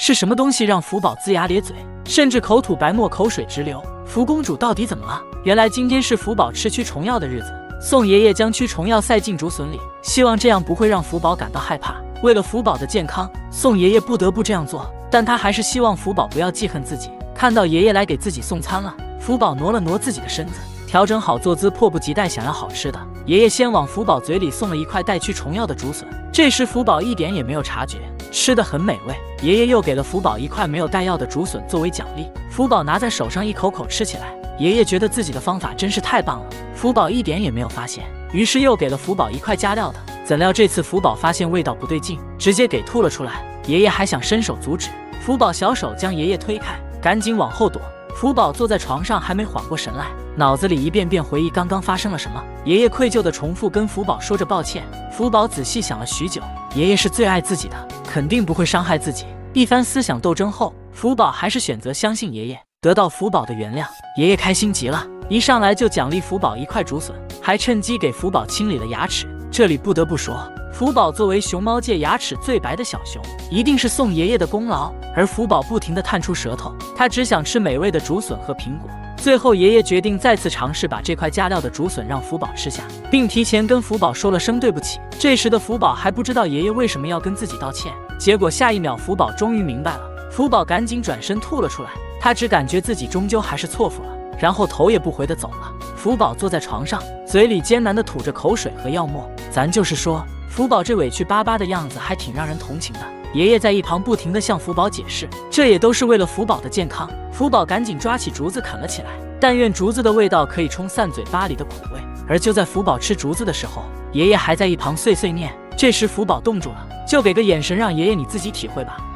是什么东西让福宝龇牙咧嘴，甚至口吐白沫，口水直流？福公主到底怎么了？原来今天是福宝吃驱虫药的日子，宋爷爷将驱虫药塞进竹笋里，希望这样不会让福宝感到害怕。为了福宝的健康，宋爷爷不得不这样做，但他还是希望福宝不要记恨自己。看到爷爷来给自己送餐了，福宝挪了挪自己的身子，调整好坐姿，迫不及待想要好吃的。爷爷先往福宝嘴里送了一块带驱虫药的竹笋，这时福宝一点也没有察觉，吃得很美味。爷爷又给了福宝一块没有带药的竹笋作为奖励，福宝拿在手上一口口吃起来。爷爷觉得自己的方法真是太棒了，福宝一点也没有发现，于是又给了福宝一块加料的。怎料这次福宝发现味道不对劲，直接给吐了出来。爷爷还想伸手阻止，福宝小手将爷爷推开，赶紧往后躲。福宝坐在床上还没缓过神来，脑子里一遍遍回忆刚刚发生了什么。爷爷愧疚地重复跟福宝说着抱歉。福宝仔细想了许久，爷爷是最爱自己的，肯定不会伤害自己。一番思想斗争后，福宝还是选择相信爷爷，得到福宝的原谅。爷爷开心极了，一上来就奖励福宝一块竹笋，还趁机给福宝清理了牙齿。这里不得不说，福宝作为熊猫界牙齿最白的小熊，一定是宋爷爷的功劳。而福宝不停地探出舌头，他只想吃美味的竹笋和苹果。最后爷爷决定再次尝试把这块加料的竹笋让福宝吃下，并提前跟福宝说了声对不起。这时的福宝还不知道爷爷为什么要跟自己道歉，结果下一秒福宝终于明白了，福宝赶紧转身吐了出来。他只感觉自己终究还是错付了，然后头也不回地走了。福宝坐在床上，嘴里艰难地吐着口水和药沫。咱就是说，福宝这委屈巴巴的样子还挺让人同情的。爷爷在一旁不停地向福宝解释，这也都是为了福宝的健康。福宝赶紧抓起竹子啃了起来，但愿竹子的味道可以冲散嘴巴里的苦味。而就在福宝吃竹子的时候，爷爷还在一旁碎碎念。这时福宝冻住了，就给个眼神让爷爷你自己体会吧。